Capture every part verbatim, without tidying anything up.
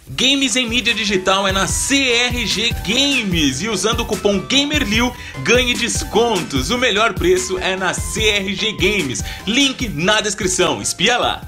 Games em mídia digital é na C R G Games e usando o cupom GAMERLIU ganhe descontos. O melhor preço é na C R G Games. Link na descrição, espia lá.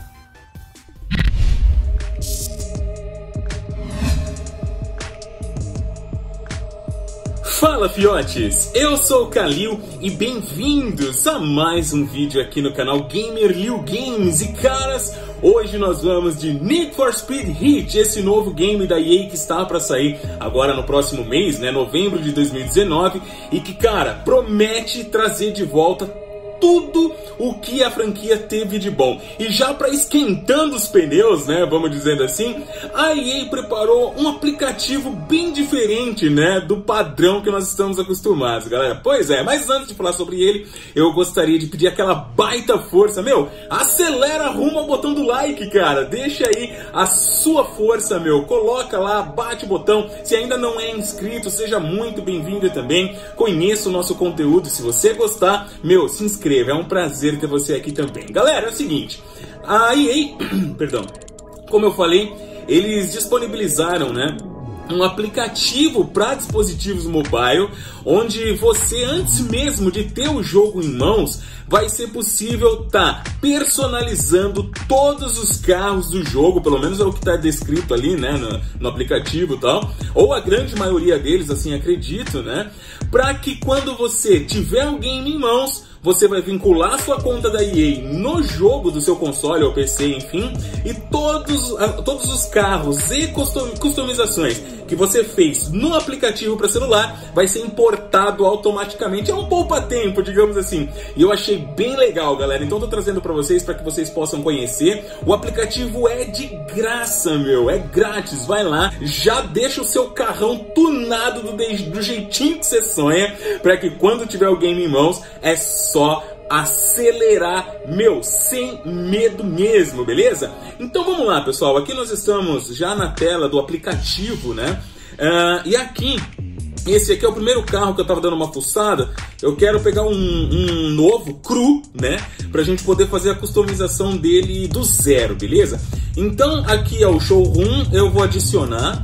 Fala fiotes, eu sou o Kalil e bem-vindos a mais um vídeo aqui no canal GamerLiu Games. E caras, hoje nós vamos de Need for Speed Heat, esse novo game da E A que está para sair agora no próximo mês, né, novembro de dois mil e dezenove, e que, cara, promete trazer de volta tudo o que a franquia teve de bom. E já para esquentando os pneus, né, vamos dizendo assim, a E A preparou um aplicativo bem diferente, né, do padrão que nós estamos acostumados, galera. Pois é, mas antes de falar sobre ele, eu gostaria de pedir aquela baita força, meu, acelera rumo ao botão do like, cara. Deixa aí a sua força, meu. Coloca lá, bate o botão. Se ainda não é inscrito, seja muito bem-vindo também. Conheça o nosso conteúdo. Se você gostar, meu, se inscreva. É um prazer ter você aqui também. Galera, é o seguinte, a E A, perdão, como eu falei, eles disponibilizaram, né, um aplicativo para dispositivos mobile, onde você, antes mesmo de ter o jogo em mãos, vai ser possível estar tá personalizando todos os carros do jogo, pelo menos é o que está descrito ali, né, no, no aplicativo e tal, ou a grande maioria deles, assim, acredito, né, para que quando você tiver o game em mãos, você vai vincular sua conta da E A no jogo do seu console ou P C, enfim, e todos, todos os carros e customizações que você fez no aplicativo para celular vai ser importado automaticamente. É um poupa-tempo, digamos assim. E eu achei bem legal, galera. Então tô trazendo para vocês para que vocês possam conhecer. O aplicativo é de graça, meu. É grátis. Vai lá, já deixa o seu carrão tunado do, do jeitinho que você sonha, para que quando tiver o game em mãos, é só acelerar, meu, sem medo mesmo, beleza? Então vamos lá, pessoal, aqui nós estamos já na tela do aplicativo, né? Uh, e aqui, esse aqui é o primeiro carro que eu tava dando uma fuçada. Eu quero pegar um, um novo, cru, né? Pra gente poder fazer a customização dele do zero, beleza? Então aqui é o showroom, eu vou adicionar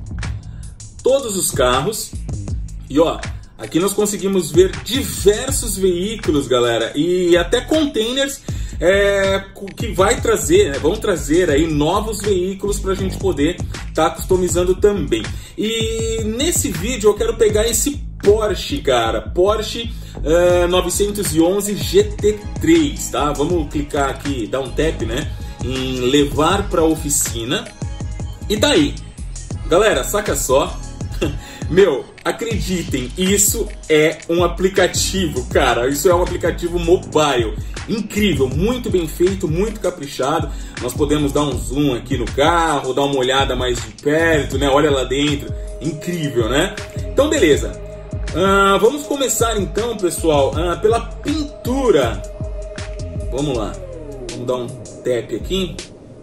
todos os carros e ó, aqui nós conseguimos ver diversos veículos, galera, e até containers é, que vai trazer, né, vão trazer aí novos veículos para a gente poder estar tá customizando também. E nesse vídeo eu quero pegar esse Porsche, cara, Porsche uh, novecentos e onze G T três, tá? Vamos clicar aqui, dar um tap, né, em levar para a oficina. E daí, galera, saca só. Meu, acreditem, isso é um aplicativo, cara, isso é um aplicativo mobile, incrível, muito bem feito, muito caprichado. Nós podemos dar um zoom aqui no carro, dar uma olhada mais de perto, né, olha lá dentro, incrível, né? Então beleza, uh, vamos começar então, pessoal, uh, pela pintura. Vamos lá, vamos dar um tap aqui,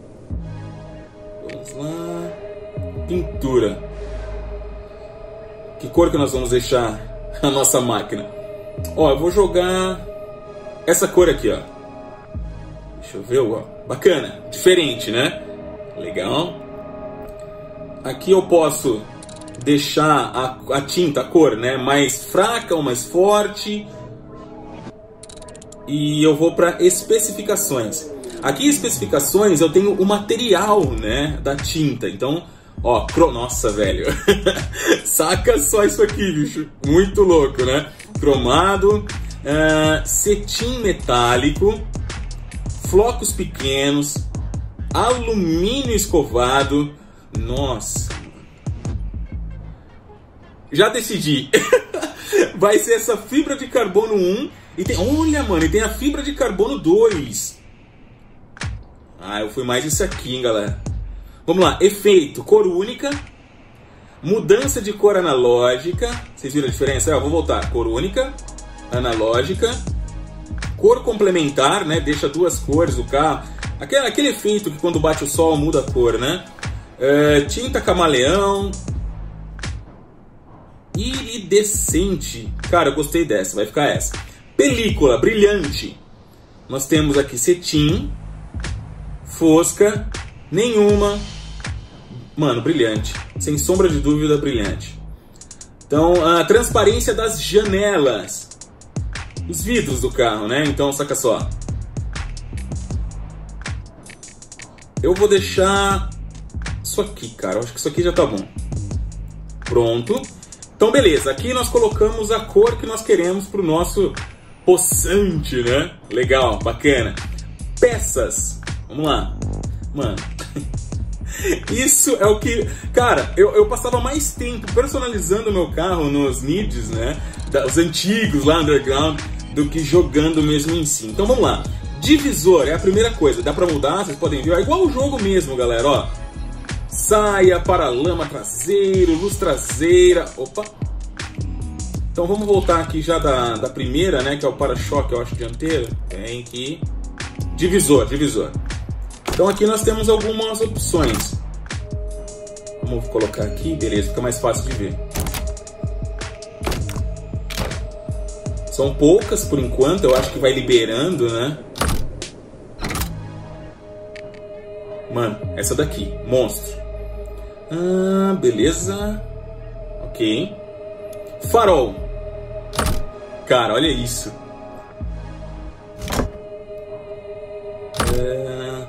vamos lá, pintura. Que cor que nós vamos deixar a nossa máquina? Ó, eu vou jogar essa cor aqui, ó. Deixa eu ver, ó. Bacana, diferente, né? Legal. Aqui eu posso deixar a, a tinta, a cor, né, mais fraca ou mais forte. E eu vou para especificações. Aqui em especificações eu tenho o material, né, da tinta. Então, ó, cro... nossa, velho. Saca só isso aqui, bicho. Muito louco, né? Cromado, uh, cetim metálico, flocos pequenos, alumínio escovado. Nossa. Já decidi. Vai ser essa fibra de carbono um. E tem... Olha, mano, e tem a fibra de carbono dois. Ah, eu fui mais isso aqui, hein, galera. Vamos lá, efeito, cor única, mudança de cor analógica, vocês viram a diferença? Eu vou voltar, cor única, analógica, cor complementar, né, deixa duas cores o carro, aquele, aquele efeito que quando bate o sol muda a cor, né, é, tinta camaleão, iridescente, cara, eu gostei dessa, vai ficar essa, película, brilhante, nós temos aqui cetim, fosca, nenhuma, Mano, brilhante. Sem sombra de dúvida, brilhante. Então, a transparência das janelas. Os vidros do carro, né? Então, saca só. Eu vou deixar isso aqui, cara. Eu acho que isso aqui já tá bom. Pronto. Então, beleza. Aqui nós colocamos a cor que nós queremos pro nosso poçante, né? Legal, bacana. Peças. Vamos lá. Mano. Isso é o que... Cara, eu, eu passava mais tempo personalizando o meu carro nos Needs, né? Da, os antigos lá, Underground, do que jogando mesmo em si. Então, vamos lá. Divisor é a primeira coisa. Dá pra mudar, vocês podem ver. É igual o jogo mesmo, galera, ó. Saia, paralama traseiro, luz traseira. Opa. Então vamos voltar aqui já da, da primeira, né? Que é o para-choque, eu acho, dianteiro. Tem aqui. Divisor, divisor. Então aqui nós temos algumas opções. Vamos colocar aqui, beleza, fica mais fácil de ver. São poucas por enquanto, eu acho que vai liberando, né? Mano, essa daqui, monstro. Ah, beleza. Ok. Farol. Cara, olha isso. É...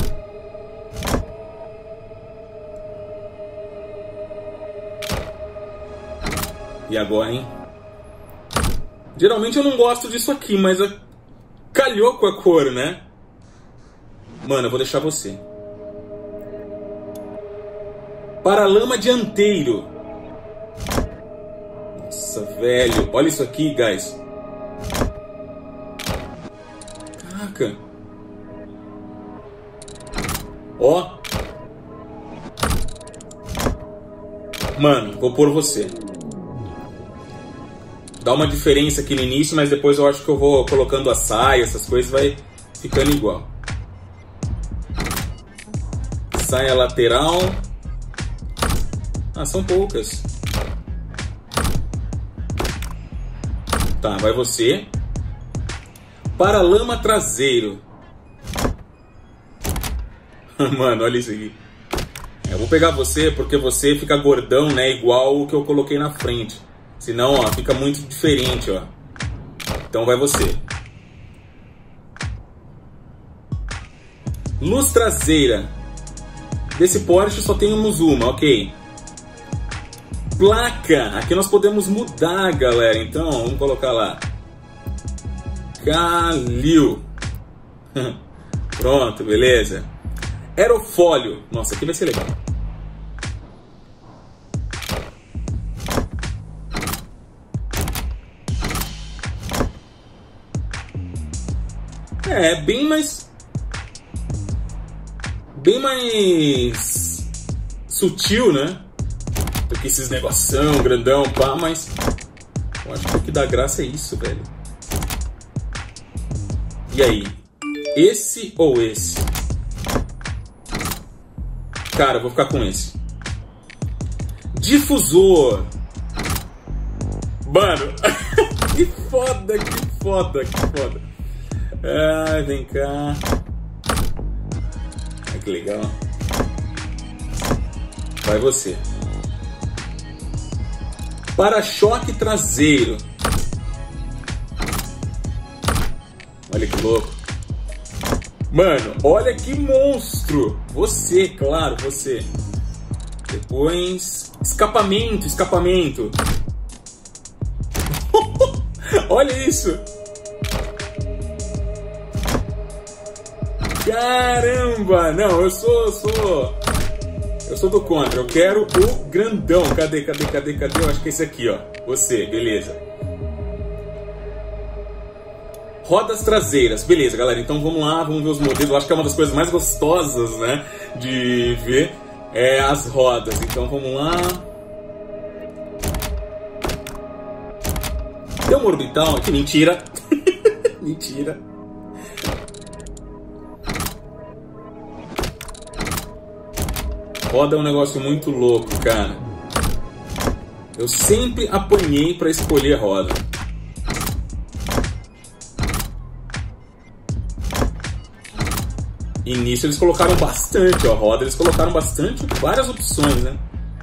E agora, hein? Geralmente eu não gosto disso aqui, mas calhou com a cor, né? Mano, eu vou deixar você. Paralama dianteiro. Nossa, velho. Olha isso aqui, guys. Caraca. Ó. Mano, vou pôr você. Dá uma diferença aqui no início, mas depois eu acho que eu vou colocando a saia, essas coisas, vai ficando igual. Saia lateral. Ah, são poucas. Tá, vai você. Paralama traseiro. Mano, olha isso aqui. Eu vou pegar você porque você fica gordão, né? Igual o que eu coloquei na frente. Senão, ó, fica muito diferente, ó. Então vai você. Luz traseira. Desse Porsche só temos uma, ok. Placa. Aqui nós podemos mudar, galera. Então, vamos colocar lá. Calil. Pronto, beleza. Aerofólio. Nossa, aqui vai ser legal. É, bem mais... Bem mais... sutil, né? Do que esses negoção, grandão, pá, mas... Eu acho que o que dá graça é isso, velho. E aí? Esse ou esse? Cara, eu vou ficar com esse. Difusor. Mano, que foda, que foda, que foda. Ai, vem cá. Ai, que legal. Vai você. Para-choque traseiro. Olha que louco. Mano, olha que monstro. Você, claro, você. Depois... Escapamento, escapamento. Olha isso. Caramba. Não, eu sou... sou... Eu sou do contra. Eu quero o grandão. Cadê, cadê, cadê, cadê? Eu acho que é esse aqui, ó. Você, beleza. Rodas traseiras. Beleza, galera. Então vamos lá, vamos ver os modelos. Eu acho que é uma das coisas mais gostosas, né, de ver é as rodas. Então vamos lá. Tem uma orbital aqui. Mentira. Mentira. Roda é um negócio muito louco, cara. Eu sempre apanhei pra escolher roda. E nisso eles colocaram bastante, ó, roda, eles colocaram bastante, várias opções, né?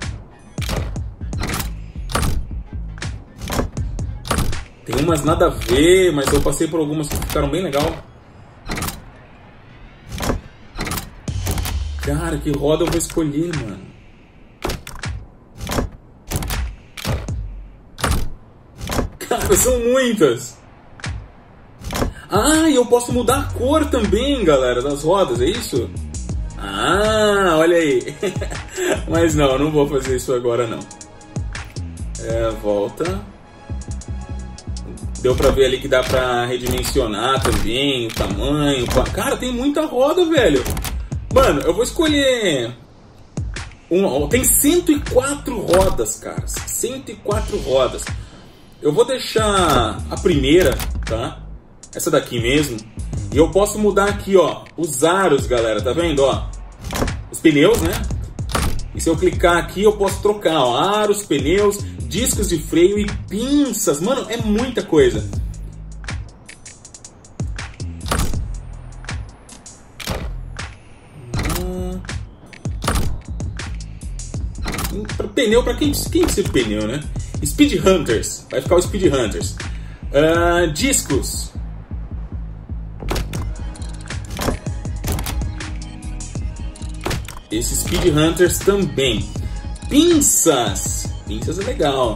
Tem umas nada a ver, mas eu passei por algumas que ficaram bem legal. Cara, que roda eu vou escolher, mano? Cara, são muitas! Ah, e eu posso mudar a cor também, galera, das rodas, é isso? Ah, olha aí! Mas não, não vou fazer isso agora, não. É, volta. Deu pra ver ali que dá pra redimensionar também o tamanho. Cara, tem muita roda, velho. Mano, eu vou escolher... Uma... Tem cento e quatro rodas, cara. cento e quatro rodas. Eu vou deixar a primeira, tá? Essa daqui mesmo. E eu posso mudar aqui, ó, os aros, galera. Tá vendo, ó? Os pneus, né? E se eu clicar aqui, eu posso trocar, ó, aros, pneus, discos de freio e pinças. Mano, é muita coisa. Hum. Pneu, pra quem, quem precisa de pneu, né? Speed Hunters. Vai ficar o Speed Hunters. Uh, discos. Esse Speed Hunters também. Pinças. Pinças é legal.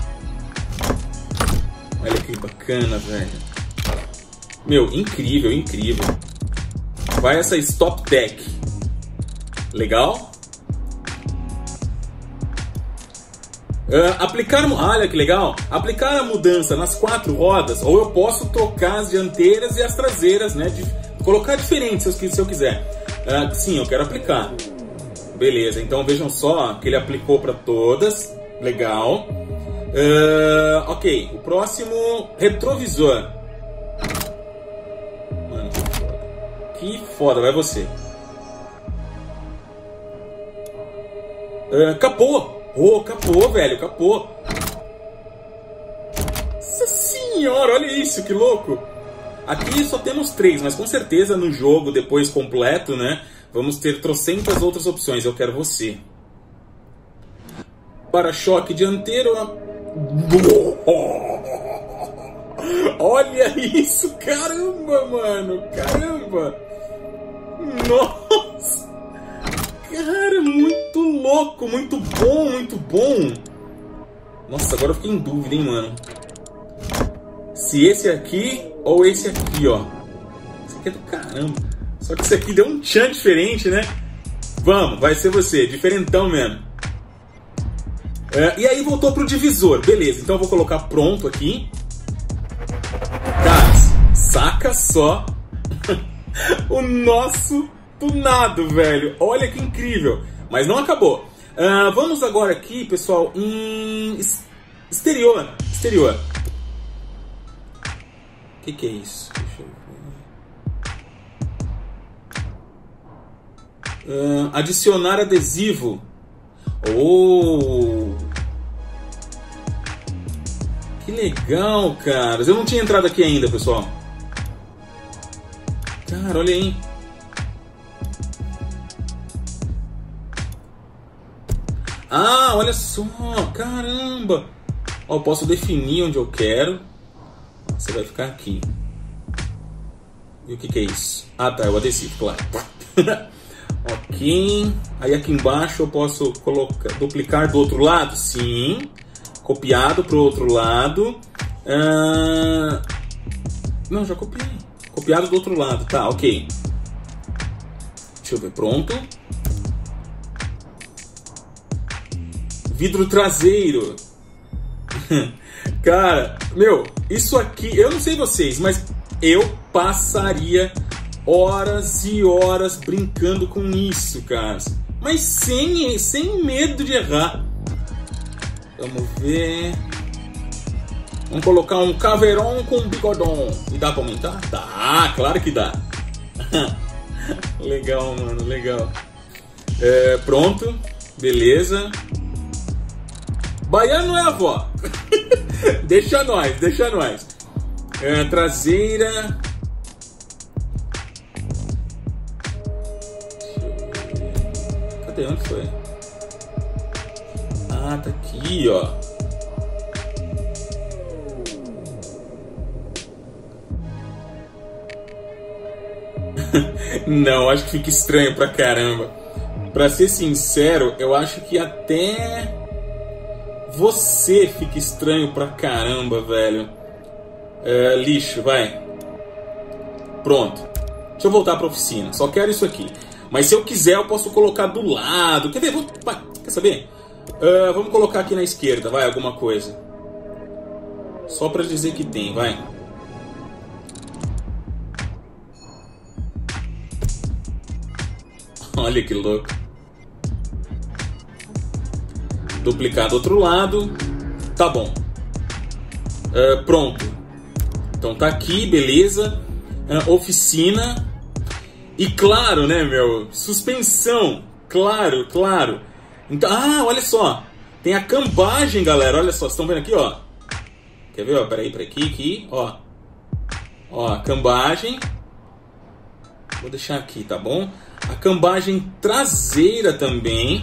Olha que bacana, velho. Meu, incrível, incrível. Vai essa Stop Tech. Legal? Uh, aplicar... Olha que legal. Aplicar a mudança nas quatro rodas. Ou eu posso trocar as dianteiras e as traseiras, né? De, colocar diferente se eu, se eu quiser. Uh, sim, eu quero aplicar. Beleza, então vejam só que ele aplicou para todas. Legal. Uh, ok, o próximo, retrovisor. Mano, que foda. Que foda, vai você. Uh, capô. Oh, capô, velho, capô. Nossa senhora, olha isso, que louco. Aqui só temos três, mas com certeza no jogo, depois completo, né? Vamos ter trocentas outras opções. Eu quero você. Para-choque dianteiro. Olha isso. Caramba, mano. Caramba. Nossa. Cara, muito louco. Muito bom, muito bom. Nossa, agora eu fiquei em dúvida, hein, mano. Se esse aqui ou esse aqui, ó. Esse aqui é do caramba. Só que isso aqui deu um tchan diferente, né? Vamos, vai ser você, diferentão mesmo. É, e aí voltou pro divisor, beleza. Então eu vou colocar pronto aqui. Cara, saca só o nosso tunado, velho. Olha que incrível. Mas não acabou. Uh, vamos agora aqui, pessoal, em exterior. Exterior. O que, que é isso? Deixa eu ver. Uh, adicionar adesivo. Oh, que legal, cara. Eu não tinha entrado aqui ainda, pessoal. Cara, olha aí. Ah, olha só. Caramba. Ó, eu posso definir onde eu quero. Você vai ficar aqui. E o que, que é isso? Ah, tá, é o adesivo, claro. Ok, aí aqui embaixo eu posso colocar, duplicar do outro lado? Sim. Copiado para o outro lado. Ah... Não, já copiei. Copiado do outro lado, tá, ok. Deixa eu ver, pronto. Vidro traseiro. Cara, meu, isso aqui, eu não sei vocês, mas eu passaria horas e horas brincando com isso, cara. Mas sem, sem medo de errar. Vamos ver. Vamos colocar um caveirão com bigodon. E dá pra aumentar? Dá, claro que dá. Legal, mano, legal. É, pronto, beleza. Baiano é a avó. Deixa nós, deixa nós. É, traseira. Cadê? Onde foi? Ah, tá aqui, ó. Não, acho que fica estranho pra caramba. Pra ser sincero, eu acho que até você fica estranho pra caramba, velho. É, lixo, vai. Pronto. Deixa eu voltar pra oficina. Só quero isso aqui. Mas se eu quiser, eu posso colocar do lado. Quer ver? Vou... Vai. Quer saber? Uh, vamos colocar aqui na esquerda, vai, alguma coisa. Só pra dizer que tem, vai. Olha que louco. Duplicar do outro lado. Tá bom. Uh, pronto. Então tá aqui, beleza. Uh, oficina. E claro, né, meu? Suspensão. Claro, claro. Então, ah, olha só. Tem a cambagem, galera. Olha só, vocês estão vendo aqui, ó. Quer ver, ó? Peraí, peraí, aqui, aqui, ó. Ó, a cambagem. Vou deixar aqui, tá bom? A cambagem traseira também.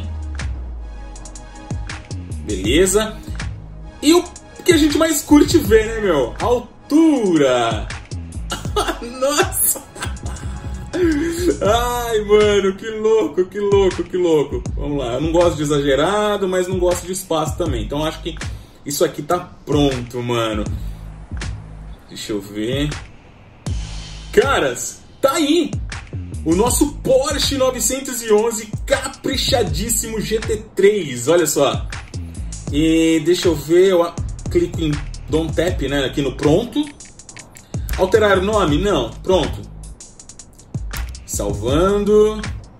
Beleza. E o que a gente mais curte ver, né, meu? Altura. Nossa. Ai, mano, que louco, que louco, que louco. Vamos lá, eu não gosto de exagerado, mas não gosto de espaço também. Então acho que isso aqui tá pronto, mano. Deixa eu ver. Caras, tá aí o nosso Porsche novecentos e onze caprichadíssimo G T três, olha só. E deixa eu ver, eu clico em Don't Tap, né, aqui no pronto. Alterar o nome? Não, pronto. Salvando.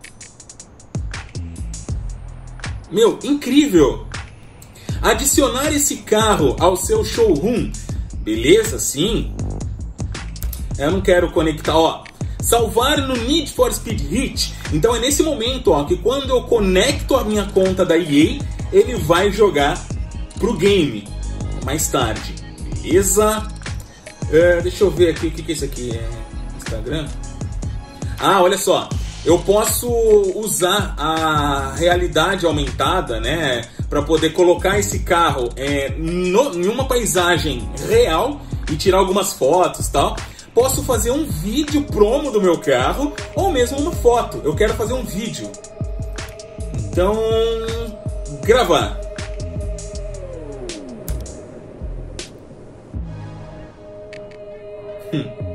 Meu, incrível. Adicionar esse carro ao seu showroom. Beleza, sim. Eu não quero conectar, ó. Salvar no Need for Speed Heat. Então é nesse momento, ó, que quando eu conecto a minha conta da E A, ele vai jogar pro game mais tarde. Beleza? É, deixa eu ver aqui, o que, que é isso aqui? É Instagram? Ah, olha só, eu posso usar a realidade aumentada, né, para poder colocar esse carro é, no, em uma paisagem real e tirar algumas fotos e tal. Posso fazer um vídeo promo do meu carro ou mesmo uma foto. Eu quero fazer um vídeo. Então, gravar. Hum.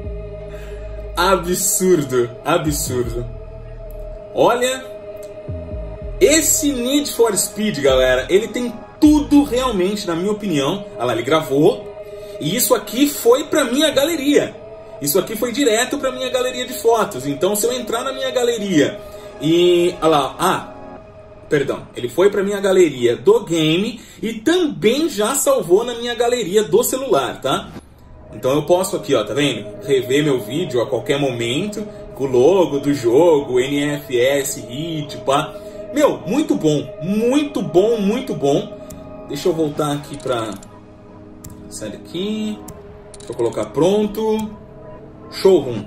Absurdo, absurdo. Olha, esse Need for Speed, galera, ele tem tudo realmente, na minha opinião. Olha lá, ele gravou. E isso aqui foi pra minha galeria. Isso aqui foi direto pra minha galeria de fotos. Então, se eu entrar na minha galeria e... Olha lá, ah, perdão. Ele foi pra minha galeria do game e também já salvou na minha galeria do celular, tá? Então eu posso aqui, ó, tá vendo? Rever meu vídeo a qualquer momento, com o logo do jogo, N F S, hit, pá. Meu, muito bom, muito bom, muito bom. Deixa eu voltar aqui pra... Sai daqui. Deixa eu colocar pronto. Showroom.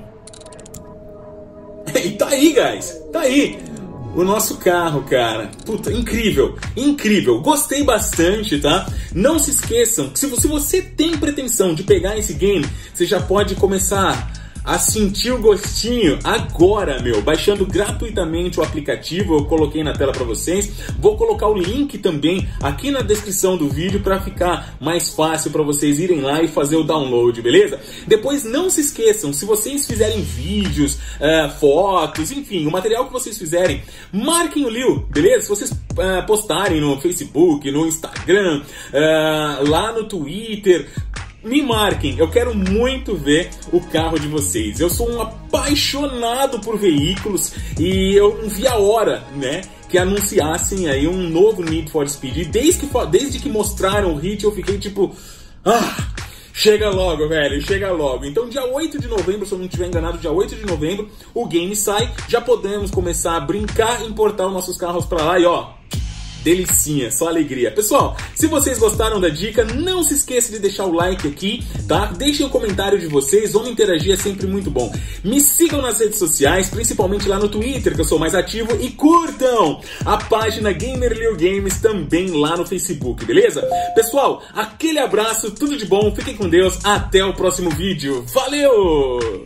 E tá aí, guys, tá aí. O nosso carro, cara. Puta, incrível, incrível. Gostei bastante, tá? Não se esqueçam que se você tem pretensão de pegar esse game, você já pode começar a sentir o gostinho agora, meu, baixando gratuitamente o aplicativo. Eu coloquei na tela para vocês. Vou colocar o link também aqui na descrição do vídeo para ficar mais fácil para vocês irem lá e fazer o download, beleza? Depois não se esqueçam, se vocês fizerem vídeos, uh, fotos, enfim, o material que vocês fizerem, marquem o Liu, beleza? Se vocês uh, postarem no Facebook, no Instagram, uh, lá no Twitter, me marquem, eu quero muito ver o carro de vocês. Eu sou um apaixonado por veículos e eu não vi a hora, né, que anunciassem aí um novo Need for Speed. E desde que, desde que mostraram o Hit, eu fiquei tipo... Ah, chega logo, velho, chega logo. Então dia oito de novembro, se eu não estiver enganado, dia oito de novembro, o game sai. Já podemos começar a brincar, importar os nossos carros pra lá e ó... delicinha, só alegria. Pessoal, se vocês gostaram da dica, não se esqueça de deixar o like aqui, tá? Deixem o comentário de vocês, vamos interagir, é sempre muito bom. Me sigam nas redes sociais, principalmente lá no Twitter, que eu sou mais ativo, e curtam a página Gamer Liu Games também lá no Facebook, beleza? Pessoal, aquele abraço, tudo de bom, fiquem com Deus, até o próximo vídeo. Valeu!